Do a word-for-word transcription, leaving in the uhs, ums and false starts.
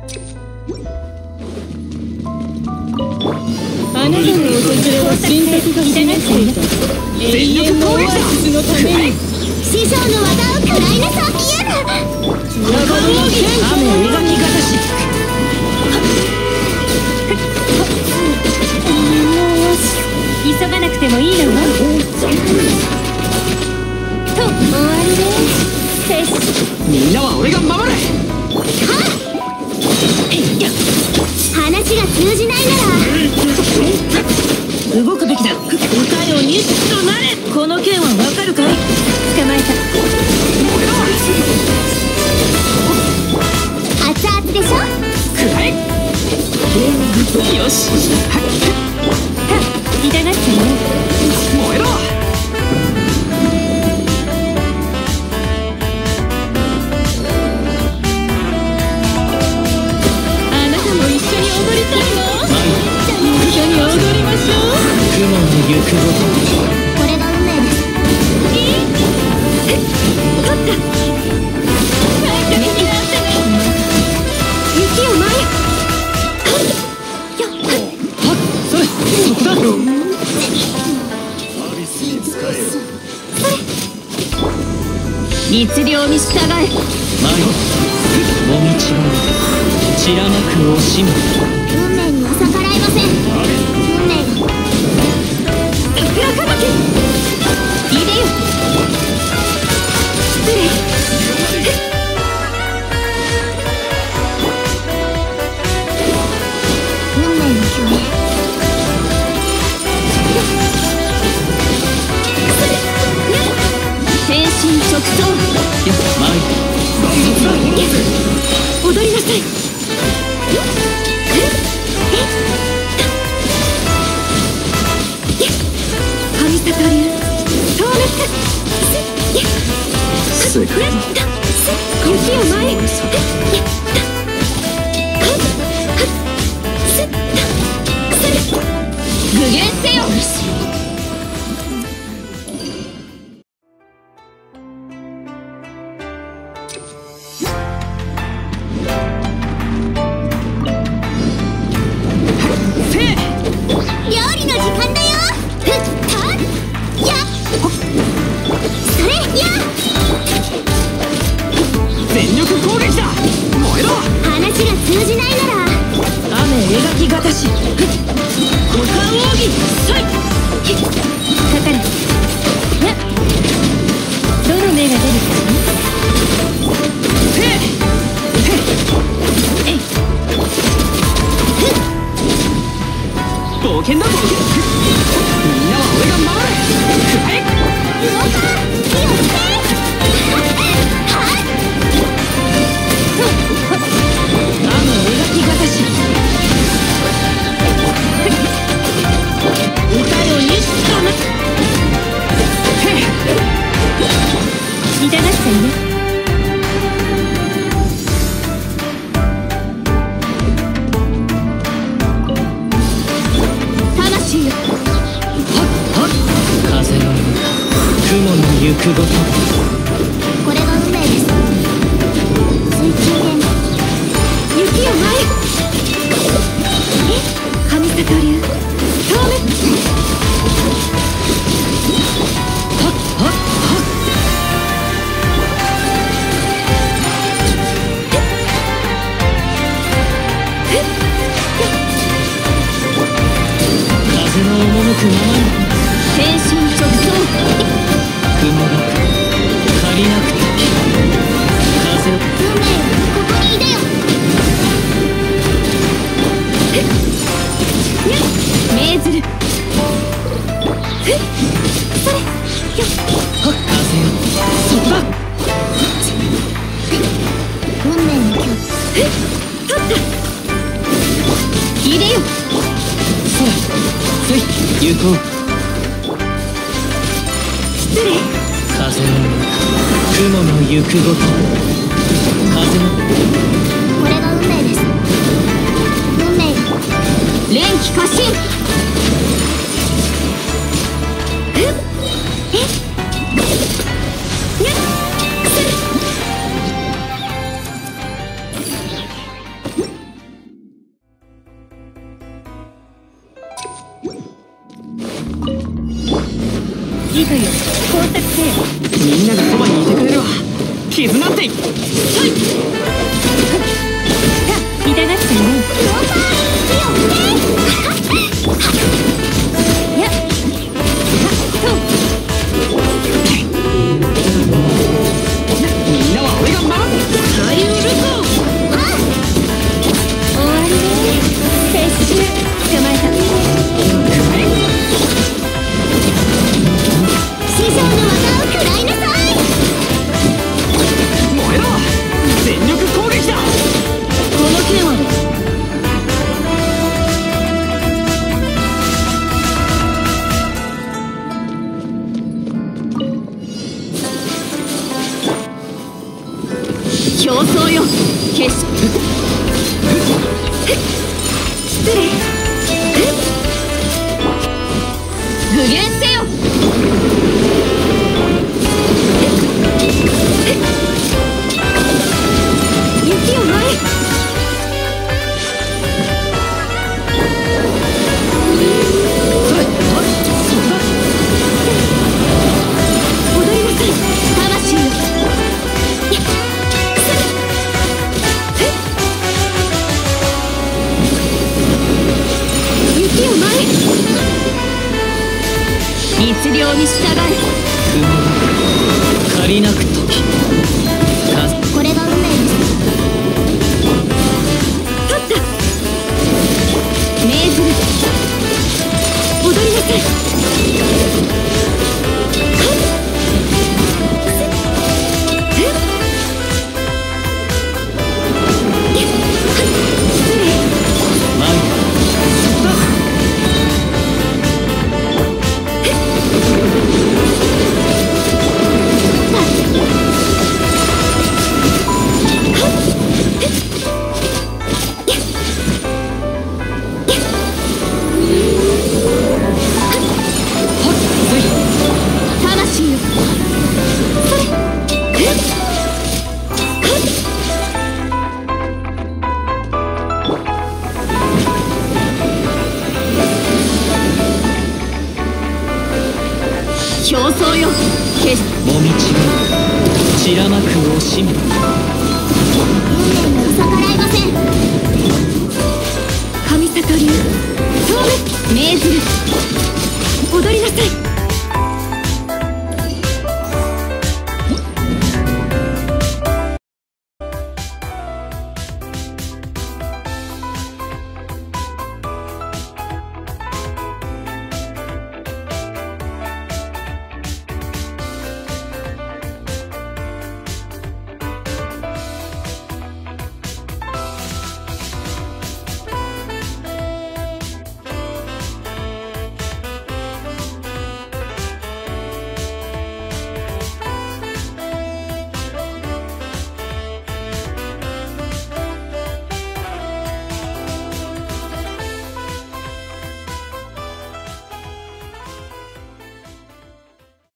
あなたの訪れは選択が示していた永遠のオアシスのために師匠の技を食らいなさい。嫌だ。 裏側の剣雨を描きがたし急がなくてもいいのよ。と終わりです。 みんなは俺が守れ。 話が通じないなら動くべきだ。歌よニシとなれ。この剣はわかるかい。 捕まえた。熱々でしょ。 くらえ。よし。 痛がっちゃうね。 燃えろ。あなたも一緒に踊りたいの？一緒に踊りましょう。雲の行くごと。 これが運命です。えっ、取った。なんかに似合ってね。雪を舞え。よっ。 はっ、それ、そこだ。 律令に従え。 前もみちは散らまく惜しむ。 運命には逆らえません。運命が桜吹雪。いでよ。失礼。運命の共鳴。変身直送。 よっ、前踊りなさい。神里流透明。 すぐ雪を前へ。具現せよ。 行くごと。 これが運命です。水中剣雪を舞え。え、神里流透明。 はっはっはっ。風の赴くままに変身直送。 雲が借りなくて風を。 運命よ、ここにいでよ。命ずる。それよっ。 はっ、風よ、そこだ。 運命の今日。取った。いでよ。 そら、せい、行こう。 失礼。 風の雲の行くごと。風の。 これが運命です。運命が連気過信。えっえっにゃっくする。 りとよ工作せよ。 みんながそばにいてくれるわ。絆って。はい。 さあ痛がっちゃうね。やっそうみんなは俺が守る。 サイオルコ終わりね。撤収捕まえた。師匠の技を食らいなさい。 燃えろ。全力攻撃だ。 この剣は競争よ決し失礼具現せよ。雪を舞い踊りなさい魂よ。雪を舞い密漁に従え。 借りなく時。 これが運命です。取った命ずる踊りなさい。失礼魂よ。それ競争よ決しもみちが散らまく惜しみ。